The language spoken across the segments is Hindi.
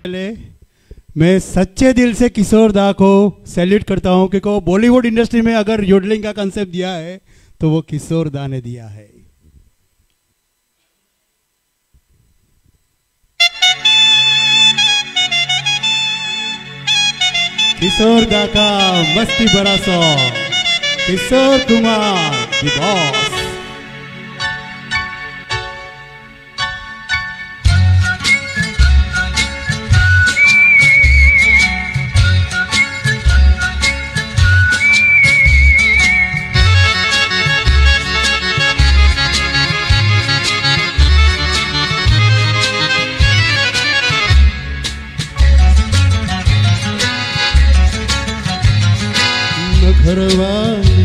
पहले मैं सच्चे दिल से किशोर दा को सैल्यूट करता हूँ, क्योंकि वो बॉलीवुड इंडस्ट्री में अगर योडलिंग का कंसेप्ट दिया है तो वो किशोर दा ने दिया है। किशोर दा का मस्ती भरा song, Kishore Kumar the boss. नखरवाली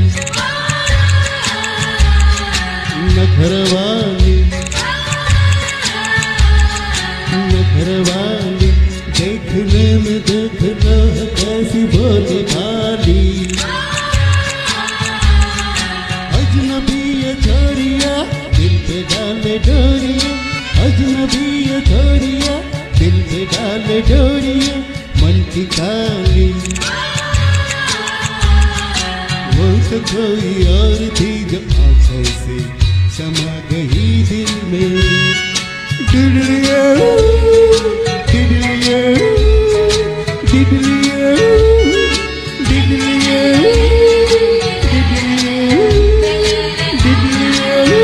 नखरवाली नखरवाली, देखने में देखना कैसी भोली भाली। अजनबी ये छोरिया दिल पे डाले डोरिया, अजनबी ये छोरिया दिल पे डाले डोरिया, मन की काली। वो तो कोई और थी जो आंखों से समा गई दिल में। डिडलिए डिडलिए डिडलिए डिडलिए डिडलिए डिडलिए।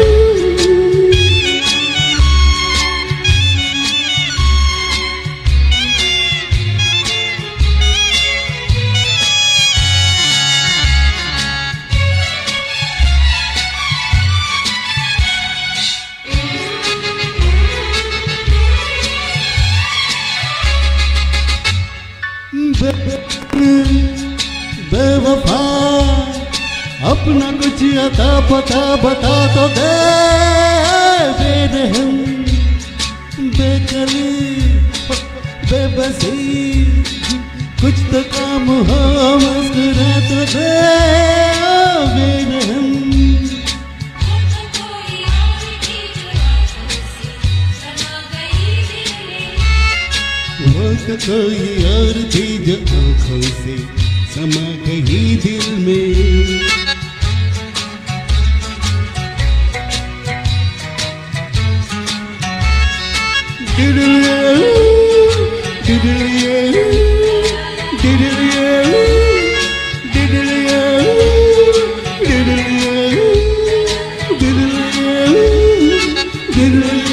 बेवफा अपना कुछ अता पता बता तो दे, बेरहम बेकली बेबसी कुछ तो काम हो मुस्कुरा तो दे, बेरहम। वो तो कोई और थी जो आंखों से समा गई दिल में। डिडलिए डिडलिए डिडलिए डिडलिए डिडलिए डिडलिए डिडलिए।